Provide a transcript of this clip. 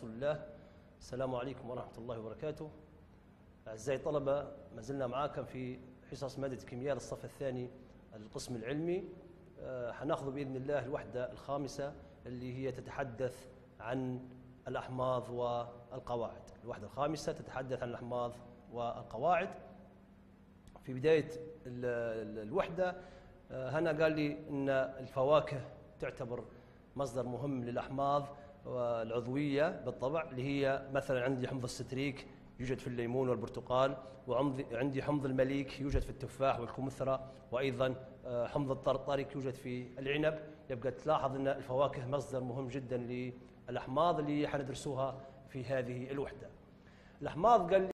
رسول الله. السلام عليكم ورحمة الله وبركاته. أعزائي الطلبة، ما زلنا معاكم في حصص مادة الكيمياء للصف الثاني القسم العلمي. حناخذ بإذن الله الوحدة الخامسة اللي هي تتحدث عن الأحماض والقواعد. الوحدة الخامسة تتحدث عن الأحماض والقواعد. في بداية الوحدة هنا قال لي أن الفواكه تعتبر مصدر مهم للأحماض العضوية بالطبع، اللي هي مثلا عندي حمض الستريك يوجد في الليمون والبرتقال، وعندي حمض المليك يوجد في التفاح والكمثرى، وأيضا حمض الطرطريك يوجد في العنب. يبقى تلاحظ أن الفواكه مصدر مهم جدا للأحماض اللي حندرسوها في هذه الوحدة. الأحماض قال